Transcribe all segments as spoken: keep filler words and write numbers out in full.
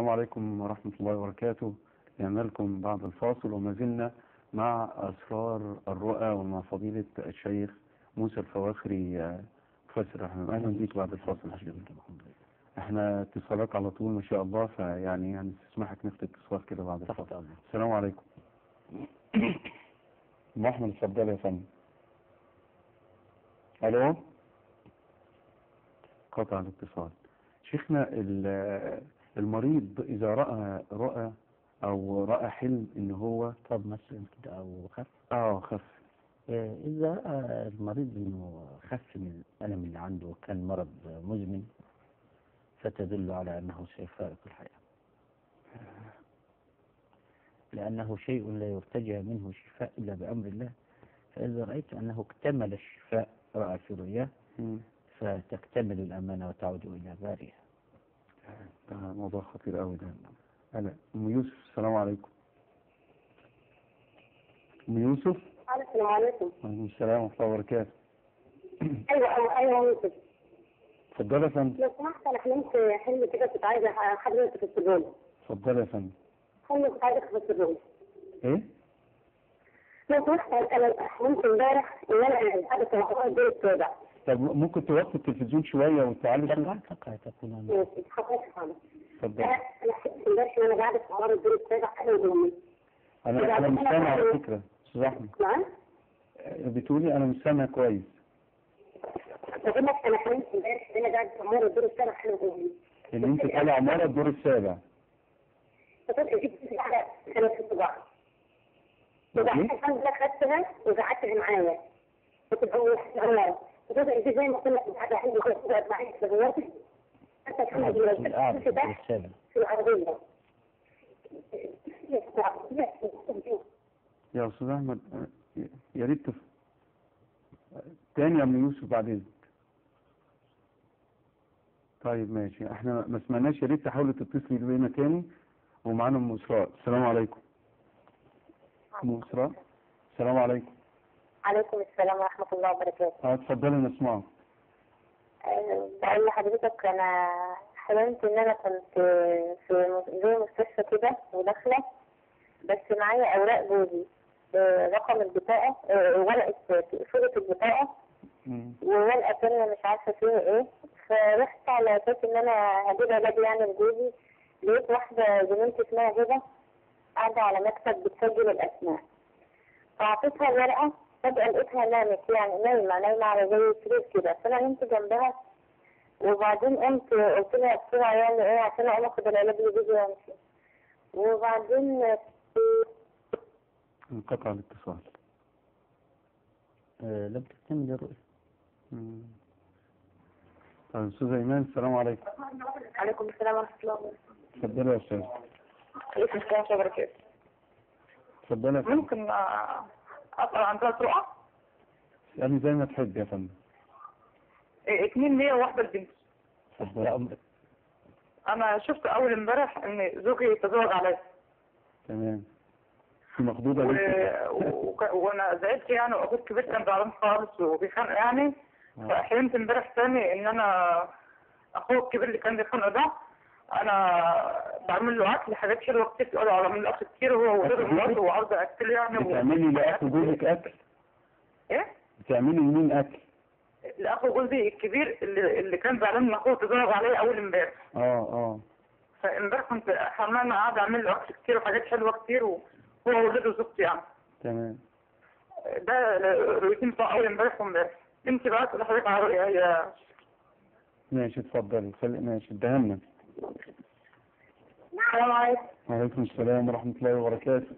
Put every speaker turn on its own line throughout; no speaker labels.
السلام عليكم ورحمة الله وبركاته. جئنا لكم بعد الفاصل وما زلنا مع أسرار الرؤى ومع فضيلة الشيخ موسى الفواخري مفسر الرحمن. أهلا بيك بعد الفاصل. احنا اتصالات على طول ما شاء الله، فيعني يعني تسمحك ناخد اتصال كده بعد الفاصل. السلام عليكم. أم أحمد اتفضل يا فندم. ألو. قطع الاتصال. شيخنا المريض إذا رأى رؤى أو رأى حلم إن هو
طب مثلا كده أو خف
اه خف
إذا رأى المريض إنه خف من الألم اللي عنده وكان مرض مزمن فتدل على أنه سيفارق الحياة، لأنه شيء لا يرتجى منه شفاء إلا بأمر الله. فإذا رأيت أنه اكتمل الشفاء رأى في رؤياه فتكتمل الأمانة وتعود إلى بارئها.
ده موضوع خطير قوي ده. أنا أم يوسف السلام عليكم. أم يوسف.
السلام عليكم.
وعليكم السلام ورحمة الله وبركاته.
أيوة أيوة يوسف.
اتفضل يا فندم.
لو سمحت أنا حلمت حلم كده كنت عايزة حضرتك تفسره لي.
اتفضل يا فندم.
حلم كنت عايزة تفسره لي.
إيه؟
لو سمحت أنا حلمت امبارح إن أنا قاعدة في محطة الدور السابع.
طب ممكن توطي التلفزيون شوية وتعالي
تقع تقع تكون
ماشي حضرتك خالص.
اتفضل.
أنا حلمت امبارح إن أنا قاعدة في محطة الدور السابع أنا وأمي.
أنا أنا مش سامع على فكرة أستاذ أحمد.
نعم؟
بتقولي أنا مش سامع كويس.
بقول لك أنا حلمت امبارح إن أنا قاعدة في محطة الدور السابع أنا وأمي.
إن أنت طالع عمارة الدور السابع.
فكنت جبت قاعدة كانت في الصباح. وبعدين الحمد لله خدتها وقعدتها معايا. كنت بقول عمارة. وكذا انت زي ما قلنا بعد عندي كنت قاعد معي في الغرفة حتى الحمد لله في السابع في العربية.
يا أستاذ أحمد يا ريت تاني يا أم يوسف بعد إذنك. طيب ماشي، احنا ما سمعناش، يا ريت تحاولي تتصلي بينا تاني. ومعانا أم إسراء. السلام عليكم. أم إسراء السلام عليكم.
عليكم السلام ورحمة الله وبركاته.
اه اتفضلي نسمعك.
أه بقول لحضرتك أنا حلمت إن أنا كنت في زي مستشفى كده وداخلة بس معايا أوراق جوزي، رقم البطاقة، ورقة صورة البطاقة وورقة تانية مش عارفة فيها إيه. فرحت على أساس إن أنا هجيبها بدري يعني لجوزي، لقيت واحدة زميلتي اسمها هبة قاعدة على مكتب بتسجل الأسماء، فأعطيتها الورقة فجأة لقيتها نامت يعني نايمة نايمة على زي سرير كده، فأنا نمت جنبها وبعدين قمت قلت لها بسرعة يعني إيه عشان أقوم آخد العلاج لجوزي وأمشي. وبعدين
انقطع الاتصال.
أه لم تكتمل الرؤية.
طيب أستاذ إيمان السلام عليكم.
عليكم السلام ورحمة الله وبركاته.
اتفضلي يا أستاذ.
عليكم السلام ورحمة الله وبركاته.
اتفضلي.
ممكن أسأل عن ثلاث رؤى؟
اسألي زي ما تحب يا فندم.
اثنين ليا وواحدة لبنتي.
اتفضلي.
أنا شفت أول امبارح إن زوجي يتزوج عليا.
تمام. في مخضوضة
و...
لسه.
و... وانا زعلت يعني، واخوك كبير كان زعلان خالص وبيخانق يعني. فحلمت امبارح تاني ان انا اخوه الكبير اللي كان بيخانق ده انا بعمل له اكل حاجات حلوه كتير، تقول له بعمل له اكل كتير وهو وولاد مراته وعاوزه اكل يعني.
بتعملي لاخو جوزك اكل؟
ايه؟
بتعملي لمين اكل؟
لاخو جوزي الكبير اللي, اللي كان زعلان ان اخوه تزوج عليا اول امبارح.
اه اه.
فامبارح كنت حمامه قاعده اعمل له اكل كتير وحاجات حلوه كتير و... هو وولاد وزوجتي يعني.
تمام.
ده روتين بتاع اول امبارح وامبارح. انت بقى تقول لحضرتك على رؤيا هي.
ماشي اتفضلي. ماشي اديها لنا.
السلام عليكم.
وعليكم السلام ورحمة الله وبركاته.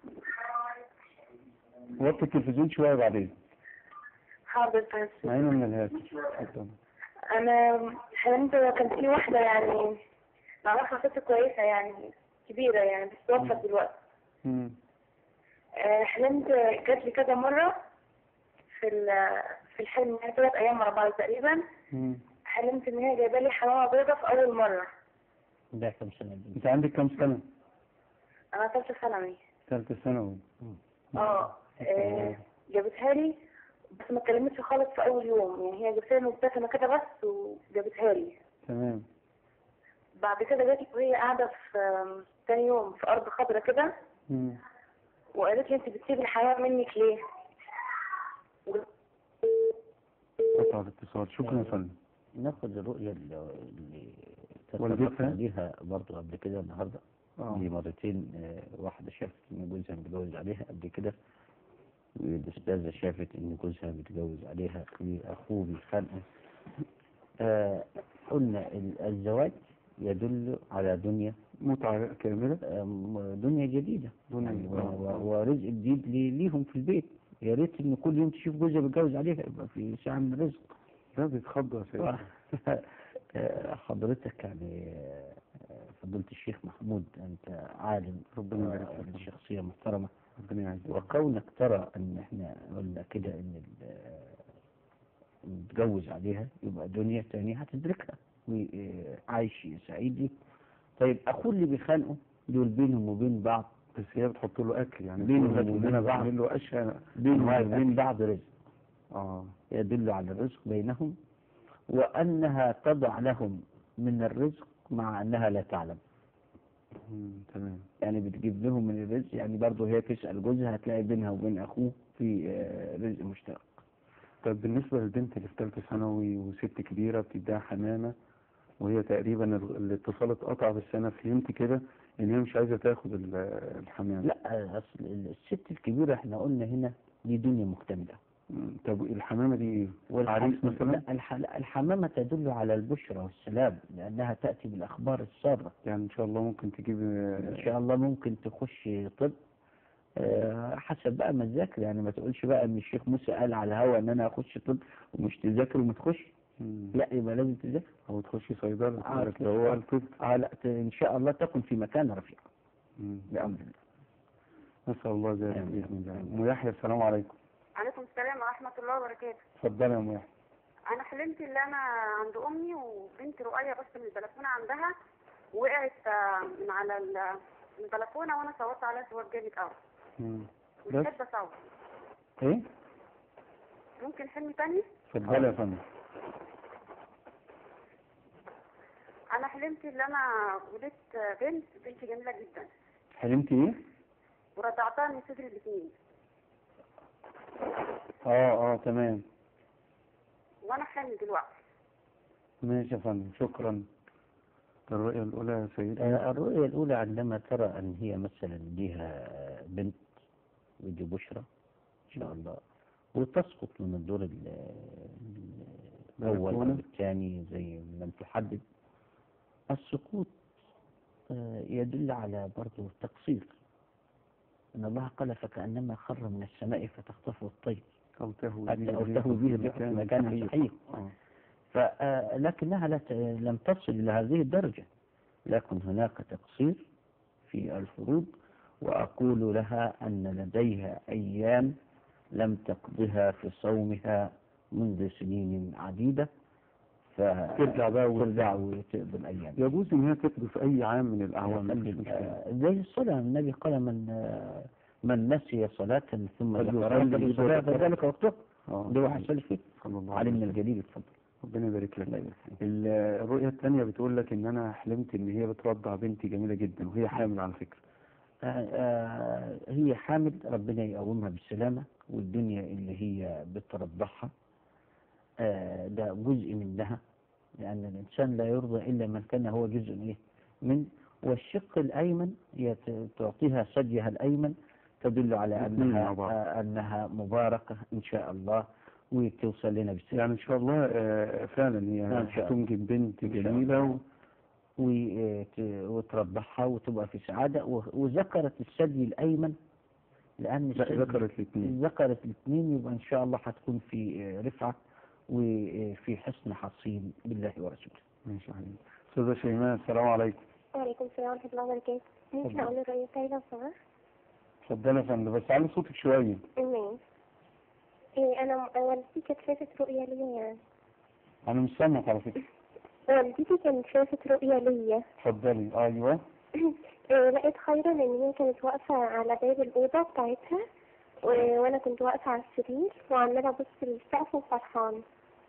وطي التلفزيون شوية بعدين.
حاضر بس.
معينا من الهاتف. اتفضل.
انا حلمت كان في واحدة يعني نعرفها ست كويسة يعني كبيرة يعني بس توفت دلوقتي.
امم.
حلمت جات لي كذا مرة في في الحلم يعني ثلاث ايام ورا بعض تقريبا.
امم.
حلمت ان هي جايبه لي حمامة بيضة في اول مرة.
ده كم سنة؟
انت عندك كم سنة؟
انا ثالثة ثانوي.
ثالثة ثانوي.
اه جابتها لي بس ما اتكلمتش خالص في اول يوم يعني، هي جابتها لي مبتسمة كده بس وجابتها لي.
تمام.
بعد كده جت وهي قاعدة في آم، تاني يوم في أرض خضرا كده،
مم.
وقالت لي أنت بتسيبي الحياة منك ليه؟
قطع الاتصال. شكرا يا فندم.
ناخد الرؤية اللي اللي
والدتها؟
تطرقنا ليها برضه قبل كده النهارده.
اه
دي مرتين، آه، واحدة شافت إن جوزها متجوز عليها قبل كده، والأستاذة شافت إن جوزها متجوز عليها وأخوه بيخانقه. آه، قلنا ال- الزواج يدل على دنيا،
متعة كاملة.
آه، دنيا جديدة
دنيا
يعني، و-
آه.
و- ورزق جديد لي- ليهم في البيت. يا ريت إن كل يوم تشوف جوزها بيتجوز عليها، يبقى في ساعة من الرزق.
لا بيتخضى يا سيدي.
آه، حضرتك يعني، آه، فضيلة الشيخ محمود، أنت عالم،
ربنا يبارك
آه،
فيك.
شخصية محترمة،
ربنا يعزك.
وكونك ترى ان احنا قلنا كده ان ال- نتجوز عليها يبقى دنيا تانية هتدركها وعايش سعيد ليه. طيب اخوه اللي بيخانقوا دول بينهم وبين بعض،
بس هي بتحط له اكل يعني،
بينهم
بتقول لك ان
وبين
انا
بعض.
بعمل له اشياء
بينهم
أنواع
وبين
الأكل.
بعض رزق،
اه
يدل على الرزق بينهم، وانها تضع لهم من الرزق مع انها لا تعلم.
مم، تمام.
يعني بتجيب لهم من الرزق، يعني برضه هي تسأل جوزها هتلاقي بينها وبين اخوه في آه، رزق مشترك.
طب بالنسبة للبنت اللي في ثالثة ثانوي وست كبيرة بتديها حمامة، وهي تقريبا ال- الاتصال اتقطع، بس أنا فهمت كده إن هي مش عايزة تاخد ال- الحمامة.
لا، اصل الست الكبيرة احنا قلنا هنا دي دنيا مكتملة.
مم، طب الحمامة دي إيه؟
والحم...
عريس مثلا؟
لا، الح... لا، الحمامة تدل على البشرى والسلام، لأنها تأتي بالأخبار السارة.
يعني إن شاء الله ممكن تجيب.
إن شاء الله ممكن تخش طب، آه، حسب بقى ما تذاكر. يعني ما تقولش بقى ان الشيخ موسى قال على الهوا ان انا اخش طب ومش تذاكر وما تخش.
مم،
لا، يبقى لازم تذاكر.
أو تخشي صيدلة
آه،
تقول لك ده هو قال طب.
آه لا، ت- ان شاء الله تكن في مكان رفيع
مم،
بأمر الله.
نسأل الله ذلك
آمين.
بإذن الله.
آمين.
أم يحيى السلام عليكم.
عليكم السلام ورحمة الله وبركاته.
اتفضلي يا أم يحيى.
أنا حلمت إن أنا عند أمي وبنت رؤية بس من البلكونة عندها، وقعت آه، من على ال- من البلكونة، وأنا صوتت عليها صوت جامد أوي.
مم.
مش
بس
بحب أصوت.
إيه؟
ممكن حلم تاني؟
اتفضلي يا فندم.
أنا حلمت إن أنا ولدت بنت بنت جميلة جدا،
حلمتي إيه؟
ورضعتها من صدر الاثنين،
اه اه تمام.
وأنا حامل دلوقتي.
ماشي يا فندم، شكرا. الرؤية الأولى يا سيدي.
آه، الرؤية الأولى عندما ترى أن هي مثلا ليها بنت، ودي بشرى إن شاء الله، وتسقط من الدور ال- ال- الأول أو
بلكونة.
الثاني زي ما لم تحدد. السقوط آه، يدل على برضه تقصير، أن الله قال فكأنما خر من السماء فتخطفه الطير
أو تهوي
حتى
به
أو تهوي به الريح في مكان صحيح.
آه.
فلكنها لا ت- لم تصل إلى هذه الدرجة، لكن هناك تقصير في الفروض. وأقول لها أن لديها أيام لم تقضها في صومها منذ سنين عديدة،
ترجع بقى
ترجع وتقضي الأيام.
يجوز إن هي تقضي في أي عام من الأعوام، مش مشكلة.
آه، زي الصلاة، النبي قال من آه، من نسي صلاة ثم ذكرها
فليصلي
فليصليها
إذا
فذلك وقته.
آه.
ده واحد سالف فيه.
صلى الله عليه
علمنا
وسلم.
الجليل، اتفضل.
ربنا يبارك لك.
الله يبارك فيك.
ال- الرؤية الثانية بتقول لك إن أنا حلمت إن هي بترضع بنتي جميلة جدا وهي حامل على فكرة.
آه، آه، هي حامل، ربنا يقومها بالسلامة، والدنيا اللي هي بترضعها آه، ده جزء منها، لأن الإنسان لا يرضى إلا من كان هو جزء إيه من. والشق الأيمن يت- تعطيها ثديها الأيمن، تدل على
الاثنين مع
أنها
بعض.
آه، أنها مباركة إن شاء الله، وتوصل لنا بالسلامة.
يعني إن شاء الله آه، فعلا هي
إن شاء الله.
هتنجب بنت
إن شاء
جميلة و...
وت- وترضعها وتبقى في سعادة. و- وذكرت الثدي الأيمن لأن
لا
الثدي
ذكرت الاثنين.
ذكرت الاثنين، يبقى إن شاء الله هتكون في رفعة وفي حسن حصين بالله ورسوله.
ماشي يا حبيبي. أستاذة شيماء السلام عليكم.
وعليكم السلام ورحمة الله وبركاته. ممكن أقول الرؤية بتاعي لو سمحت؟
اتفضلي يا فندم، بس علي صوتك شوية.
تمام. إيه، أنا والدتي كانت شافت رؤية ليا يعني.
أنا مش سامعك على فكرة.
والدتي كانت شافت رؤية ليا.
اتفضلي. أيوه.
إيه، لقيت خيرا إن هي كانت واقفة على باب الأوضة بتاعتها، و- وأنا كنت واقفة على السرير وعمالة أبص للسقف وفرحانة.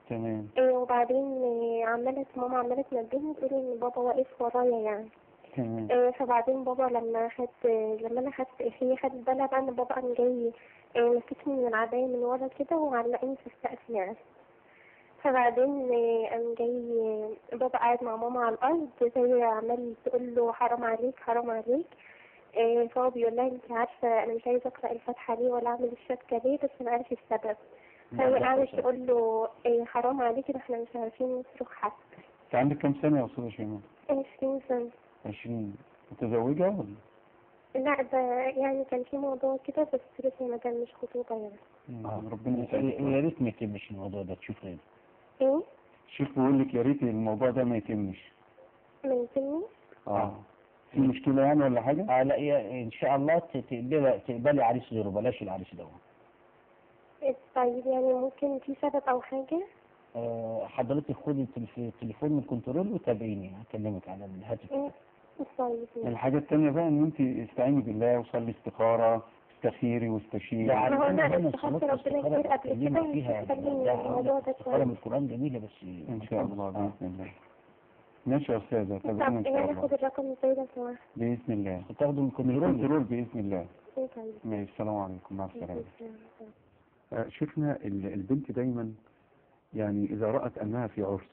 تمام.
إيه وبعدين إيه عمالة ماما عمالة تنبهني تقول إن بابا واقف ورايا يعني.
تمام.
إيه فبعدين بابا لما خد لما أنا خدت هي خدت بالها بقى إن بابا قام جاي إيه مسكني من العباية من ورا كده وعلقني في السقف يعني. فبعدين إيه قام جاي بابا قاعد مع ماما على الأرض زي عمال تقول له حرام عليك حرام عليك. إيه فهو بيقول لها انت عارفة انا مش عايزة اقرأ الفاتحة ليه ولا اعمل الشبكة ليه بس انا عارف السبب. فهي قاعدة تقول له إيه حرام عليك ده احنا مش عارفين نصرخ حتى.
انت عندك كام سنة يا أستاذة شيماء؟
عشرين سنة.
عشرين. متزوجة ولا؟
لا ده يعني كان في موضوع كده بس لسه ما كان مش خطوبة يعني.
مم. ربنا يسعدك.
يا ريت ما يتمش الموضوع ده تشوف غيره.
ايه؟
الشيخ بيقول لك يا ريت الموضوع ده ما يتمش.
ما يمكنني؟
اه. في مشكلة يعني ولا حاجة؟
آه لا يا- ان شاء الله تقبلي تقبلي عريس غيره، بلاش العريس ده.
إيه طيب يعني ممكن في سبب او حاجة؟
آه حضرتك خدي التليف- التليفون من الكنترول وتابعيني، هكلمك على الهاتف.
إيه طيب ماشي.
الحاجة التانية بقى ان انت استعيني بالله وصلي استخارة، استخيري واستشيري.
ده
ما هو
عندنا
أنا
هنا
استخرت
صلاة
ربنا
استخارة
كتير قبل
اتكلمنا
كده
فيها.
مش خليني
ده
الموضوع ده
استخارة من
شوية.
القرآن جميلة بس
ان شاء الله
آه.
بإذن الله. ماشي يا أستاذة، تابعينا
طب
ان
إيه
شاء
أنا
الله
آخد الرقم ازاي لو سمحت؟
بإذن الله.
تاخده من الكنترول.
كنترول بإذن الله.
إيه طيب.
ماشي، السلام عليكم، مع السلامة.
ماشي.
آه، شفنا ال- البنت دايما يعني إذا رأت أنها في عرس،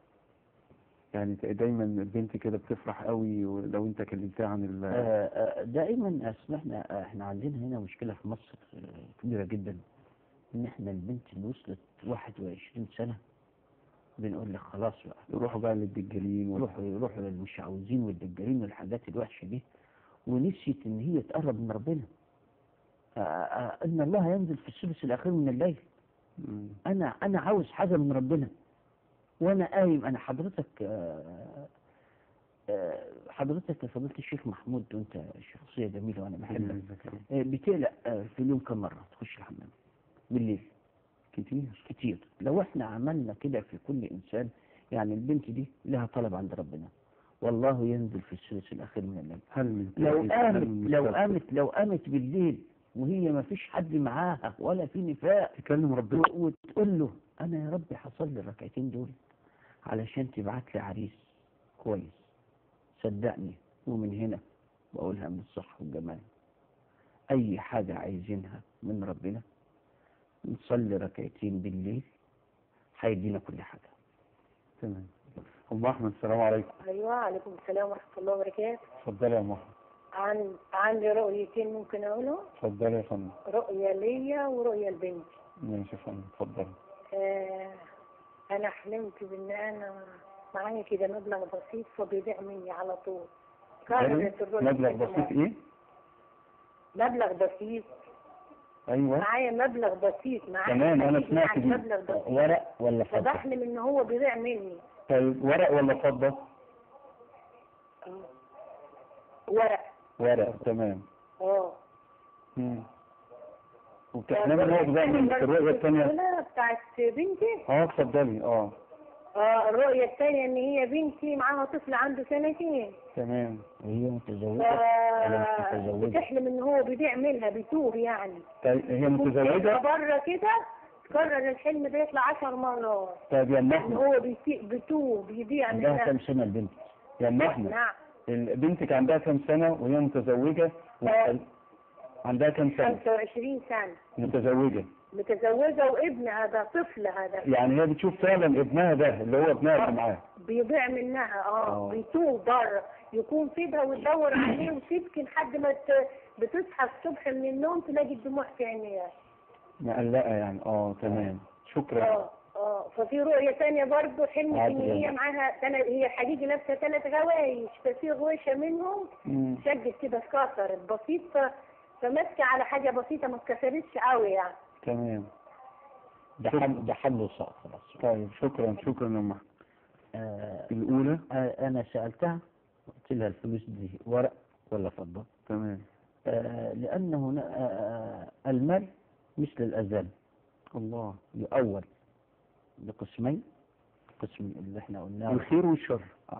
يعني دايما البنت كده بتفرح قوي ولو انت كلمتها عن ال
آه، آه، دائما أصل احنا احنا عندنا هنا مشكلة في مصر آه، كبيرة جدا، ان احنا البنت اللي وصلت واحد وعشرين سنة بنقول لك خلاص بقى
يروحوا بقى للدجالين وال-
يروحوا يروحوا للمشعوذين والدجالين والحاجات الوحشة دي، ونسيت ان هي تقرب من ربنا. آه، آه، ان الله ينزل في الثلث الاخير من الليل.
مم.
انا انا عاوز حاجة من ربنا وانا قايم. انا حضرتك آه، آه، حضرتك يا فضيلة الشيخ محمود وانت شخصية جميلة وانا بحبك، آه، بتقلق آه، في اليوم كم مرة تخش الحمام بالليل؟
كتير.
كتير. لو احنا عملنا كده في كل انسان، يعني البنت دي لها طلب عند ربنا والله ينزل في الثلث الاخير من الليل.
هل من
لو
تأكيد
قامت
أن
لو
المستقبل
قامت لو قامت بالليل وهي ما فيش حد معاها ولا في نفاق
تكلم ربنا؟
و- وتقول له انا يا رب حصل لي الركعتين دول علشان تبعت لي عريس كويس، صدقني ومن هنا بقولها من الصح والجمال، اي حاجة عايزينها من ربنا نصلي ركعتين بالليل هيدينا كل حاجة.
تمام. أم أحمد، السلام عليكم.
ايوه عليكم السلام ورحمه الله وبركاته.
اتفضلي يا أم أحمد.
عن عندي رؤيتين ممكن اقولهم،
اتفضلي يا فندم.
رؤيه ليا ورؤيه لبنتي.
ماشي يا فندم، اتفضلي.
آه انا حلمت بان انا معايا كده مبلغ بسيط فبيضيع مني على طول. كررت الرؤيه
مبلغ
دي
بسيط
كمان.
إيه؟
مبلغ بسيط،
أيوه
معايا مبلغ بسيط، معايا
تمام، أنا
حقيقي
سمعت
يعني
دي.
مبلغ بسيط،
ورق ولا فضة؟
فبحلم ان هو بيضيع مني.
طيب ورق ولا فضة؟
آه. ورق.
ورق، تمام.
اه
مم. وبتحلمي نقعد بقى من الرؤية الثانية؟
الأولى بتاعت بنتي.
اه اتفضلي. اه
اه الرؤية الثانية ان هي بنتي معاها طفل عنده سنتين.
تمام.
هي متزوجة ولا مش
ف-
متزوجة؟
بتحلم ان هو بيضيع منها بيتوه يعني.
طيب هي
تبقى
متزوجة؟
بره كده تكرر الحلم ده يطلع عشر مرات
طيب يا أم
ان
أحمد،
هو بيتي- بيتوه بيضيع
عندها
منها.
كام سنة البنت؟
يا أم أحمد،
نعم.
ال- بنتك عندها كام سنة وهي متزوجة؟
آه.
عندها كام سنة؟
خمسة وعشرين سنة
متزوجة.
متزوجة وابن هذا طفل هذا
يعني هي بتشوف فعلا ابنها ده اللي هو ابنها اللي معاها.
بيضيع منها. اه
آه.
بيتوه بره، يكون في ده وتدور عليه وتبكي لحد ما ت- بتصحى الصبح من النوم تلاقي الدموع في عينيها.
مقلقة يعني. اه تمام، شكرا.
اه اه ففي رؤية تانية برضه حلمت
عادي
ان هي
جدا.
معاها تلات، هي حقيقي لابسة ثلاث غوايش، ففي غويشة منهم
مم.
شقت كده اتكسرت بسيط، ف- فماسكة على حاجة بسيطة ما اتكسرتش قوي يعني.
تمام.
ده حل ده حل وصعب خلاص.
طيب شكرا شكرا يا أم أحمد.
آه
الأولى.
آه أنا سألتها قلت لها الفلوس دي ورق ولا فضة؟
تمام.
آه لأن هنا آه آه، المال مثل الأذان
الله.
يؤول بقسمين، قسم اللي احنا قلناه
الخير والشر.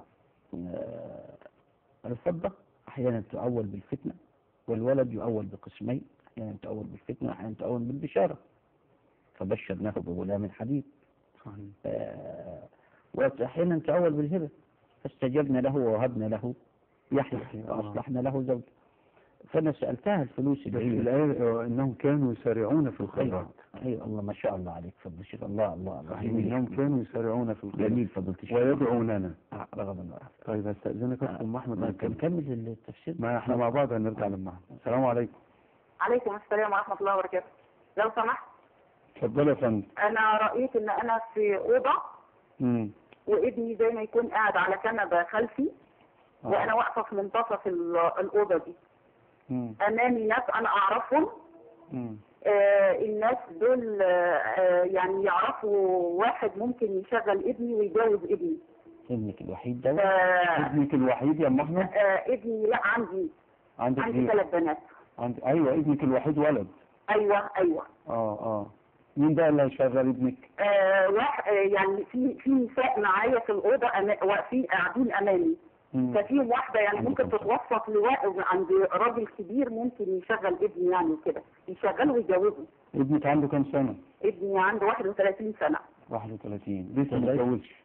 آه، الفضة أحيانا تؤول بالفتنة، والولد يؤول بقسمين، أحيانا تؤول بالفتنة وأحيانا تؤول بالبشارة. فبشرناه بغلام حليم.
صحيح.
آه وأحيانا تأول بالهبة، فاستجبنا له ووهبنا له يحيى وأصلحنا له زوجه. فأنا سألتها الفلوس
بس
اللي هي
الآية إنهم كانوا يسارعون في الخيرات.
أيوة الله ما شاء الله عليك فضل الشيخ. الله الله الله.
صحيح، إنهم كانوا يسارعون في الخيرات
جميل فضل الشيخ.
ويدعوننا.
آه، رغم الله.
طيب استأذنك أخت أم أحمد.
ما كان نكمل التفسير.
ما احنا مع بعض هنرجع لما أحمد. السلام عليكم.
عليكم السلام ورحمة الله وبركاته. لو سمحت
اتفضل يا فندم.
أنا رأيت إن أنا في أوضة
امم
وابني زي ما يكون قاعد على كنبة خلفي وأنا واقفة في منتصف ال- الأوضة دي.
امم
أمامي ناس أنا أعرفهم.
امم
آه الناس دول آه يعني يعرفوا واحد ممكن يشغل ابني ويجوز ابني.
ابنك الوحيد ده؟
آه
ابنك الوحيد يا ام احمد؟
آه ابني لا عندي
عندك
عندي
ايه؟
ثلاث بنات.
عندي ايوه ابنك الوحيد ولد.
أيوه أيوه.
اه اه مين بقى اللي هيشغل ابنك؟
آه واحد آه يعني في في نساء معايا في الأوضة أما- واقفين قاعدين أمامي.
مم.
ففيهم واحدة يعني
عندكم
ممكن
صح.
تتوسط لواء عند راجل كبير ممكن يشغل ابني يعني وكده يشغله ويجوزه.
ابنك عنده كام سنة؟
ابني عنده واحد وثلاثين سنة.
واحد وثلاثين لسه ما اتجوزش.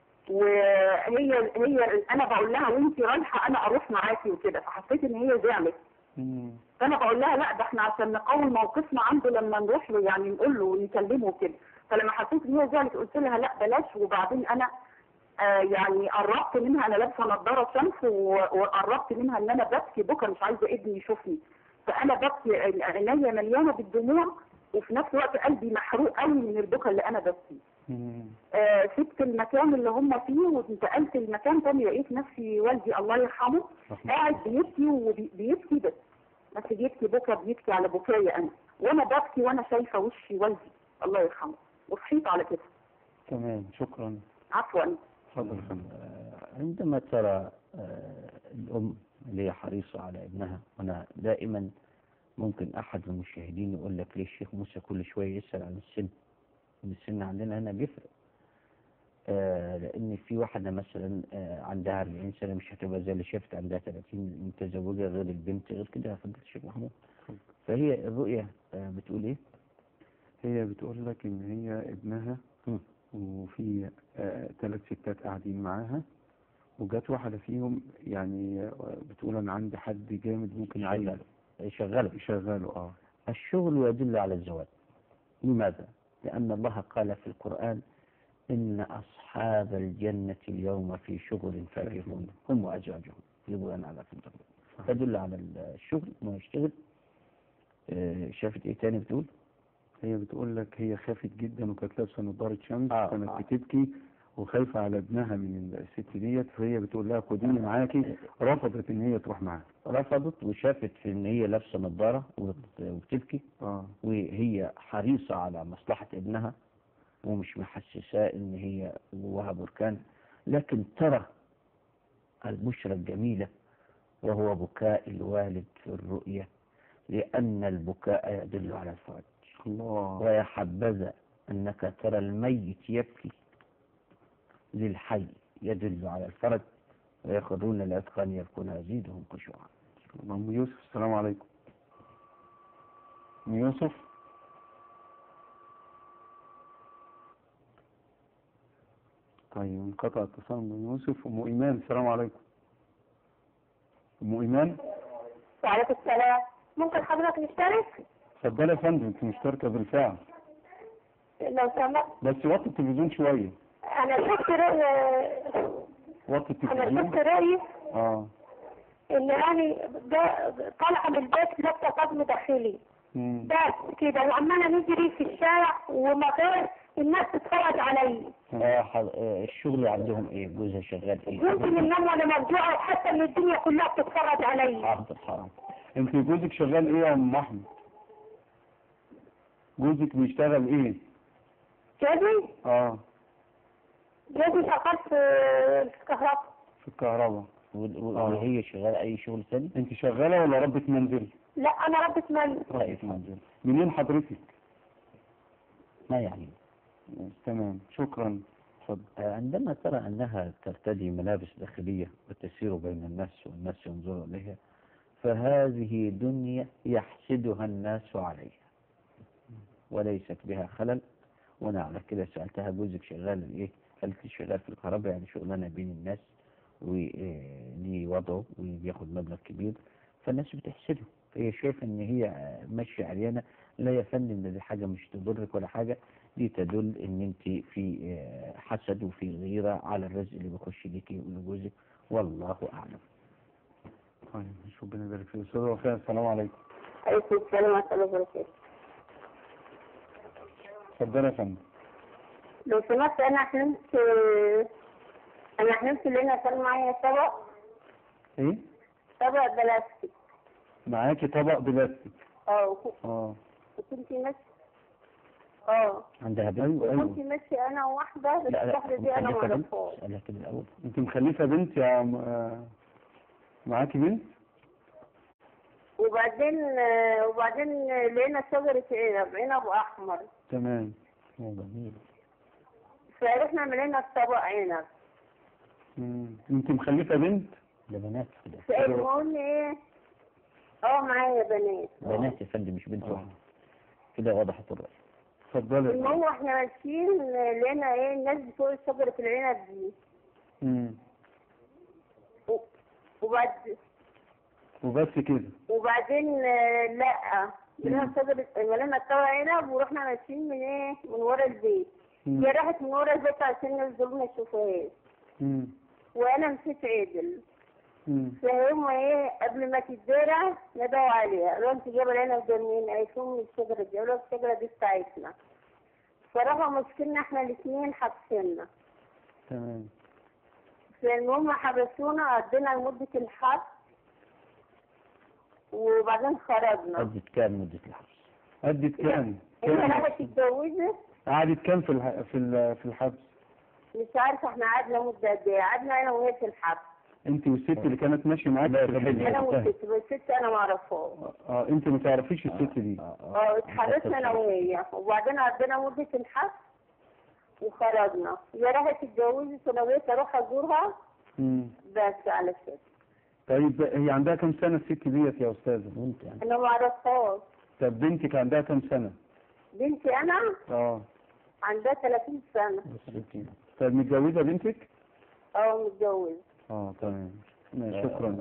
وهي هي انا بقول لها وانت رايحه انا اروح معاكي وكده فحسيت ان هي زعلت.
مم.
فانا بقول لها لا ده احنا عشان نقوي موقفنا عنده لما نروح له يعني نقول له ونكلمه وكده. فلما حسيت ان هي زعلت قلت لها لا بلاش. وبعدين انا آه يعني قربت منها انا لابسه نظاره شمس و- وقربت منها ان انا ببكي بكره مش عايزه ابني يشوفني. فانا ببكي عينيا مليانه بالدموع وفي نفس الوقت قلبي محروق قوي من البكا اللي انا ببكي.
مم.
آه سبت المكان اللي هم فيه وانتقلت المكان تاني لقيت نفسي والدي الله يرحمه
رحمة
قاعد بيبكي وبيبكي بس بس بيبكي بكى بيبكي على بكايا انا وانا ببكي وانا شايفه وشي والدي الله يرحمه وصحيت على كده.
تمام شكرا.
عفوا.
اتفضل يا فندم.
آه، عندما ترى آه، الأم اللي هي حريصة على ابنها، وأنا دائما ممكن أحد المشاهدين يقول لك ليه الشيخ موسى كل شوية يسأل عن السن؟ إن السن عندنا هنا بيفرق. آه، لأن في واحدة مثلا آه، عندها أربعين سنة مش هتبقى زي اللي شافت عندها ثلاثين متزوجة غير البنت غير كده يا فضيلة الشيخ محمود. فهي الرؤية آه، بتقول إيه؟
هي بتقول لك ان هي ابنها
مم.
وفي آه ثلاث ستات قاعدين معاها وجات واحدة فيهم يعني آه، بتقول انا عندي حد جامد ممكن
يشغله يشغله
يشغله. اه
الشغل يدل على الزواج. لماذا؟ لأن الله قال في القرآن إن أصحاب الجنة اليوم في شغل فاكهون هم وأزواجهم يبغون على فندق. تدل على الشغل ما يشتغل. آه، شافت إيه تاني بتقول؟
هي بتقول لك هي خافت جدا وكانت لابسه نظاره شمس
آه،
كانت
آه.
بتبكي وخايفه على ابنها من الست ديت فهي بتقول لها خديني معاكي. رفضت ان هي تروح معاها.
رفضت وشافت في إن هي لابسة نظارة وبت- وبتبكي
اه
وهي حريصة على مصلحة ابنها ومش محسساه إن هي جواها بركان، لكن ترى البشرى الجميلة وهو بكاء الوالد في الرؤية، لأن البكاء يدل على الفرج.
الله.
ويا حبذا أنك ترى الميت يبكي للحي يدل على الفرج، ويخرون الأذقان يبكون يزيدهم خشوعا.
ام يوسف السلام عليكم. ام يوسف. طيب انقطع اتصال ام يوسف. ام ايمان السلام عليكم. ام ايمان.
وعليكم السلام. ممكن حضرتك نشترك؟
اتفضلي يا فندم انت مشتركه بالفعل
لو سمحت.
بس وطي التلفزيون شويه.
أنا شفت رؤية
وطي
أنا
التلفزيون.
شفت رؤية
اه
إن أنا ده- طالعة من البيت لابسة طقم داخلي
مم.
بس كده وعمالة نجري في الشارع وما غير الناس تتفرج علي.
آه، حض- آه، الشغل عندهم إيه؟ جوزها شغال إيه؟
قمت من النوم وأنا مرجوعة وحاسة إن الدنيا كلها بتتفرج علي.
حاضر حرام.
انت جوزك شغال ايه يا ام احمد؟ جوزك بيشتغل ايه؟
جوزي
اه
جوزي شغال في الكهرباء.
في الكهرباء.
و- و-
آه.
وهي شغالة أي شغل ثاني؟
انت شغاله ولا ربة منزل؟
لا أنا ربة منزل.
ربة منزل. منين حضرتك؟
ما يعني.
تمام شكرا. اتفضل.
آه، عندما ترى أنها ترتدي ملابس داخلية وتسير بين الناس والناس ينظرون إليها فهذه دنيا يحسدها الناس عليها وليست بها خلل، وانا على كده سالتها جوزك شغال ايه؟ قالت لي شغال في الكهرباء، يعني شغلانه بين الناس وليه وضعه وبياخد مبلغ كبير، فالناس بتحسده، فهي شايفه ان هي ماشيه عريانه. لا يا فندم، دي حاجه مش تضرك ولا حاجه، دي تدل ان انت في حسد وفي غيره على الرزق اللي بيخش ليكي ولجوزك، والله اعلم.
طيب مش ربنا يبارك فيك. استاذ وفاء السلام عليكم.
عليكم السلام ورحمة الله وبركاته.
اتفضل يا فندم.
لو سمحت أنا حلمت أنا حلمت إن أنا كان معايا طبق
ايه؟
طبق بلاستيك.
معاكي طبق بلاستيك؟
اه وك-
اه
وكنت ماشي اه
عندها بنت؟
ايوه ايوه.
وكنت ماشي أنا وواحدة، بس
لا لا،
الواحدة دي أنا
مخلفة بنت؟
معرفهاش.
اسالها كده الاول.
انت مخلفه بنت يا م... آه، معاكي بنت؟
وبعدين آه، وبعدين لقينا شجرة عنب عنب أحمر،
تمام.
اه جميل.
فرحنا ملينا الطبق عنب.
مم. انت مخلفه بنت؟
ده بنات كده.
فالمهم إيه؟ اه معايا بنات.
بنات يا فندم مش بنت
آه.
واحده. كده وضحت الرأي.
اتفضلي.
المهم احنا ماشيين لقينا ايه الناس بتوع شجرة العنب دي.
امم
و- وبعد
وبس كده؟
وبعدين آه، لا لقينا شجرة لقينا طبق عنب، ورحنا ماشيين من ايه من ورا البيت.
مم.
هي راحت من ورا البيت عشان الناس دول ما يشوفوهاش،
مم.
وانا مشيت عدل.
مم.
فهم ايه قبل ما تتزرع ندوا عليها، قالوا انت جايبه العنب ده منين؟ قالت لهم من الشجره دي. قالوا الشجره دي بتاعتنا. صراحه مشكلنا احنا الاثنين حبسنا.
تمام.
فالمهم حبسونا، قضينا لمده الحبس وبعدين خرجنا.
قدت كام مدة الحبس؟
أدت كام؟
هي
كام؟
راحت اتجوزت.
قعدت كام في الح... في ال... في الحبس؟
مش عارفه احنا قعدنا مده قد ايه، قعدنا انا وهي في الحبس.
انت والست اللي كانت ماشيه معاك في الحجز؟
انا والست، بس الست انا ما اعرفهاش.
اه انت ما تعرفيش الست دي؟
اه اتحبسنا انا وهي، وبعدين قضينا مده الحبس وخرجنا. هي راحت اتجوزت وانا بقيت اروح ازورها
امم
بس على كده.
طيب هي عندها كام سنه الست ديت يا استاذه؟
وانت يعني
انا ما اعرفهاش.
طب بنتك عندها كام سنه؟
بنتي انا
اه
عندها ثلاثين سنه.
ستين.
طب متجوزه بنتك؟
اه متجوزه.
اه تمام. ماشي، شكرا.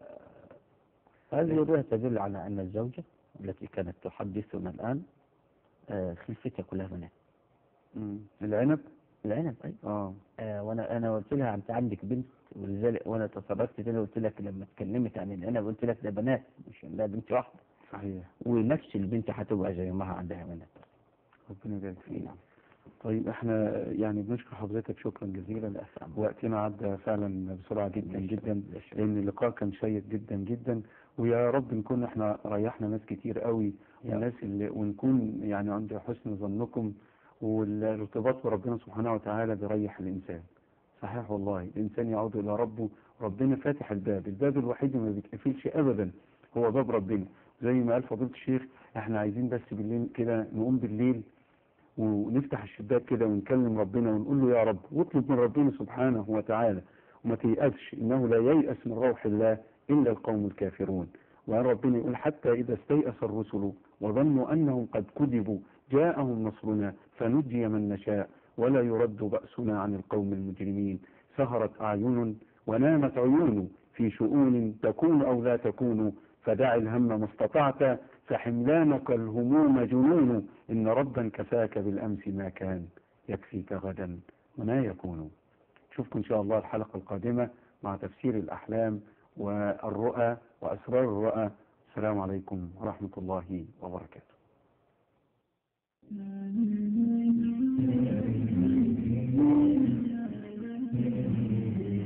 هذه الرؤية تدل على أن الزوجة التي كانت تحدثنا الآن آه، خلفتها كلها بنات.
مم. العنب؟
العنب أيضا.
اه
آه، وانا انا قلت لها انت عندك بنت، ولذلك وانا تصرفت تاني قلت لك لما اتكلمت عن العنب قلت لك ده بنات مش لا بنت واحده،
صحيح.
ونفس البنت هتبقى زي ما عندها بنات.
ربنا يبارك فيك. طيب احنا يعني بنشكر حضرتك شكرا جزيلا. وقتنا عدى فعلا بسرعة جدا جدا، لان اللقاء كان شيق جدا جدا، ويا رب نكون احنا ريحنا ناس كتير قوي، والناس اللي ونكون يعني عند حسن ظنكم، والارتباط بربنا سبحانه وتعالى بيريح الانسان. صحيح والله، الانسان يعود الى ربه، ربنا فاتح الباب، الباب الوحيد اللي ما بيتقفلش ابدا هو باب ربنا. زي ما قال فضيلة الشيخ، احنا عايزين بس بالليل كده نقوم بالليل ونفتح الشباك كده ونكلم ربنا ونقول له يا رب، واطلب من ربنا سبحانه وتعالى، وما تيأسش، انه لا ييأس من روح الله الا القوم الكافرون. وان ربنا يقول حتى اذا استيأس الرسل وظنوا انهم قد كذبوا جاءهم نصرنا فنجي من نشاء ولا يرد بأسنا عن القوم المجرمين. سهرت اعين ونامت عيون في شؤون تكون او لا تكون، فدع الهم ما استطعت فحملانك الهموم جنون، إن ربا كفاك بالأمس ما كان يكفيك غدا وما يكون. نشوفكم إن شاء الله الحلقة القادمة مع تفسير الأحلام والرؤى وأسرار الرؤى. السلام عليكم ورحمة الله وبركاته.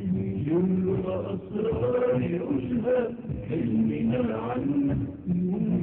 جل أسرار أشهى علمنا عنه